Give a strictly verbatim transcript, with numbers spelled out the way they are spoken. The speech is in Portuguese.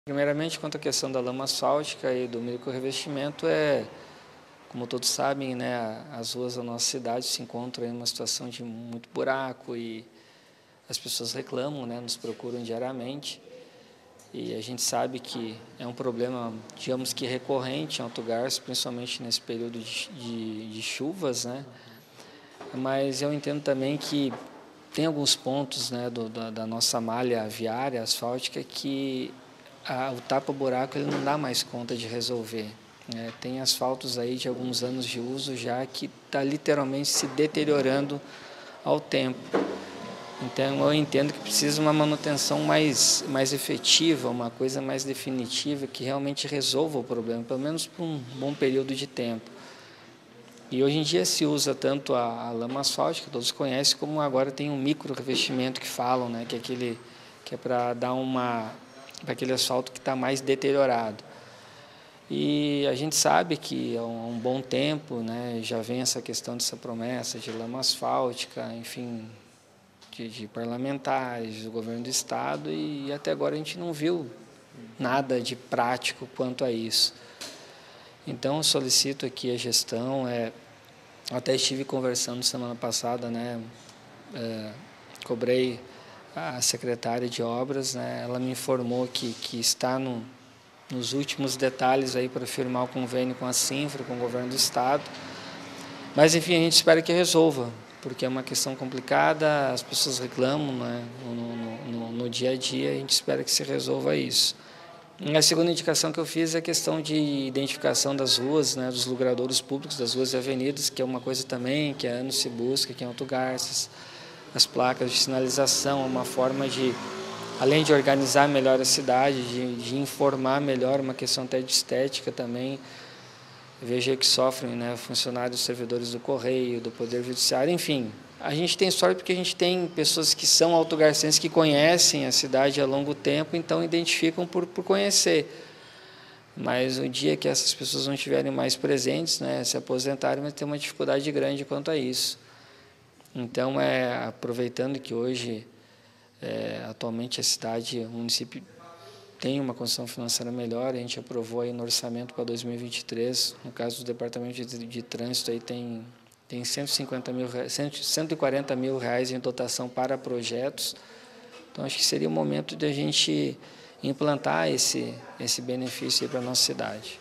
Primeiramente, quanto à questão da lama asfáltica e do micro-revestimento, é, como todos sabem, né, as ruas da nossa cidade se encontram em uma situação de muito buraco e as pessoas reclamam, né, nos procuram diariamente. E a gente sabe que é um problema, digamos que recorrente em Alto Garças, principalmente nesse período de, de, de chuvas, né? Mas eu entendo também que tem alguns pontos, né, do, da, da nossa malha viária asfáltica que a, o tapa-buraco ele não dá mais conta de resolver. Né? Tem asfaltos aí de alguns anos de uso já que está literalmente se deteriorando ao tempo. Então eu entendo que precisa uma manutenção mais, mais efetiva, uma coisa mais definitiva que realmente resolva o problema, pelo menos por um bom período de tempo. E hoje em dia se usa tanto a, a lama asfáltica, todos conhecem, como agora tem um micro revestimento que falam, né, que é aquele que é para dar uma para aquele asfalto que está mais deteriorado. E a gente sabe que há um, um bom tempo, né, já vem essa questão dessa promessa de lama asfáltica, enfim, de, de parlamentares, do governo do estado, e até agora a gente não viu nada de prático quanto a isso. Então, eu solicito aqui a gestão, é, até estive conversando semana passada, né, é, cobrei a secretária de obras, né, ela me informou que, que está no, nos últimos detalhes aí para firmar o convênio com a Sinfra, com o governo do estado, mas enfim, a gente espera que resolva, porque é uma questão complicada, as pessoas reclamam, né, no, no, no, no dia a dia, a gente espera que se resolva isso. A segunda indicação que eu fiz é a questão de identificação das ruas, né, dos logradouros públicos, das ruas e avenidas, que é uma coisa também que há anos se busca aqui em Alto Garças. As placas de sinalização, uma forma de, além de organizar melhor a cidade, de, de informar melhor, uma questão até de estética também. Veja que sofrem, né, funcionários, servidores do Correio, do Poder Judiciário, enfim. A gente tem sorte porque a gente tem pessoas que são altogarcenses, que conhecem a cidade há longo tempo, então identificam por, por conhecer. Mas o dia que essas pessoas não estiverem mais presentes, né, se aposentarem, vai ter uma dificuldade grande quanto a isso. Então, é, aproveitando que hoje, é, atualmente, a cidade, o município tem uma condição financeira melhor, a gente aprovou aí no orçamento para dois mil e vinte e três, no caso do Departamento de, de Trânsito, aí tem, tem cento e cinquenta mil, cento e quarenta mil reais em dotação para projetos. Então, acho que seria o momento de a gente implantar esse, esse benefício para a nossa cidade.